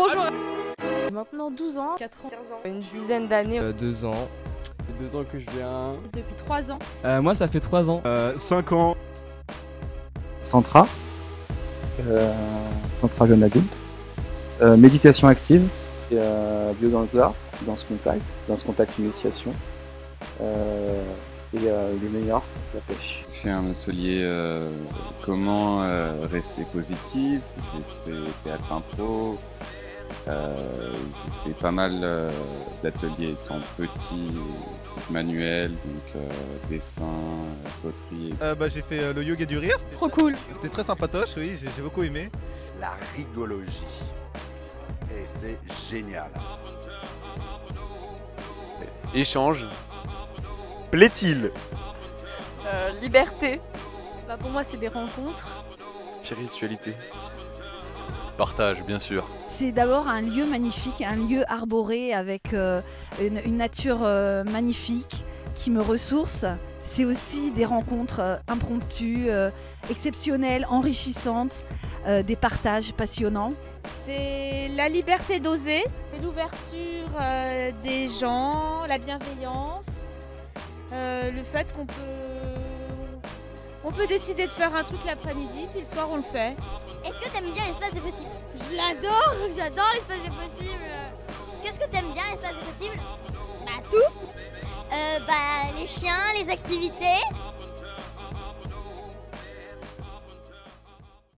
Bonjour. Maintenant 12 ans, 4 ans, 15 ans, une dizaine d'années. 2 ans. Ça fait 2 ans que je viens. Depuis 3 ans. Moi ça fait 3 ans. 5 ans. Tantra, Tantra jeune adulte, méditation active, biodanza, danse contact initiation, et les meilleurs, la pêche. J'ai fait un atelier comment rester positif, j'ai fait théâtre impro, j'ai fait pas mal d'ateliers étant petit, manuel, donc dessin, poterie. J'ai fait le yoga du rire. Trop cool. C'était très sympatoche, oui, j'ai beaucoup aimé. La rigologie. Et c'est génial. Échange. Plaît-il? Liberté. Pour moi, c'est des rencontres. Spiritualité. Partage, bien sûr. C'est d'abord un lieu magnifique, un lieu arboré avec une nature magnifique qui me ressource. C'est aussi des rencontres impromptues, exceptionnelles, enrichissantes, des partages passionnants. C'est la liberté d'oser, c'est l'ouverture des gens, la bienveillance, le fait qu'on peut décider de faire un truc l'après-midi, puis le soir on le fait. Est-ce que t'aimes bien l'espace des possibles? Je l'adore, j'adore l'espace des possibles. Qu'est-ce que t'aimes bien l'espace des possibles? Tout. Les chiens, les activités.